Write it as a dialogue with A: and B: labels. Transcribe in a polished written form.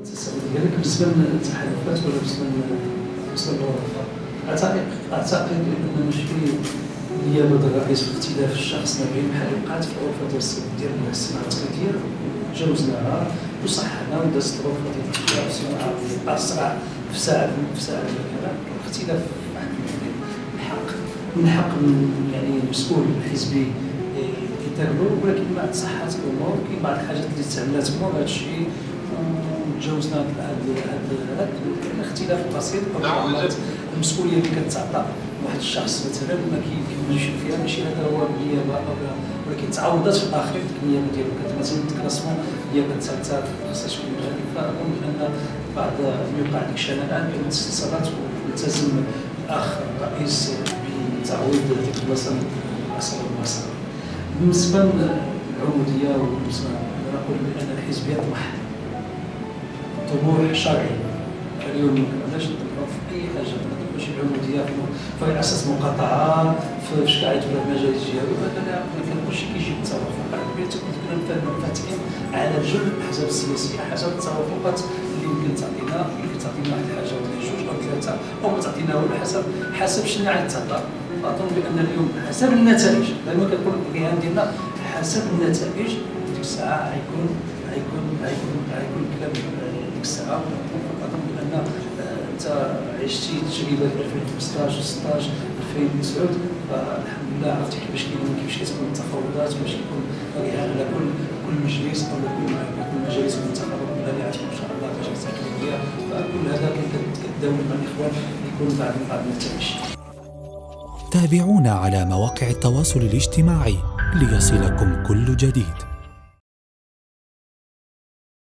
A: التساؤل ديالك بالنسبه للتحالفات ولا بالنسبه للوظيفه؟ اعتقد بان ماشي نيابه الرئيس في اختلاف الشخص ما بين بحال وقعت في الغرفه ديال الصناعه التقليديه، تجاوزناها وصححنا ودازت الغرفه ديال التجاره والصناعه اسرع في ساعه كذا. اختلاف من حق يعني المسؤول الحزبي يتابعوا، ولكن مع صحه الامور كاين بعض الحاجات اللي تسهلات مور هذا الشيء وتجاوزنا هذا الاختلاف البسيط او المسؤوليه اللي كتعطى واحد الشخص مثلا ما كيكملش فيها، ماشي هذا هو النيابه ولكن تعوضات في الاخير ديك النيابه ديالو مثلا الكلاسمون النيابه الثالثه خاصها تكون مجانيه. فاظن بان بعد ما يوقع ديك الشنآن كاين استفسارات والتزم الاخ الرئيس بتعويض ديك البلاصه الاصل والمسار. بالنسبه للعموديه وبالنسبه نقول بان الحزب يطمح طموح شرعي. اليوم ما كنقدرش نطمحوا في اي حاجه، ما نطمحوش العموديه في اساس مقاطعه في شكايه ولا المجالس ديالو، هذا كلشي كيجي بالتوافق. على تكون منفتحين على جل الاحزاب السياسيه حسب التوافقات اللي يمكن تعطينا واحد الحاجه ولا جوج او ثلاثه او ما تعطينا ولا حسب شنو غيتعطى. اظن بان اليوم حسب النتائج، دائما كنقول الرهان ديالنا حسب النتائج ديك الساعه غيكون كلام ديك الساعه. اظن بان انت عشتي تجربه 2015 16 2009 فالحمد لله عرفتي كيفاش كتكون التفاوضات، باش يكون رهان على كل مجلس او كل مجالس المنتخبه اللي عندكم ان شاء الله مجالس تقليديه. فكل هذا كتداول مع الاخوان يكون بعد النتائج.
B: تابعونا على مواقع التواصل الاجتماعي ليصلكم كل جديد.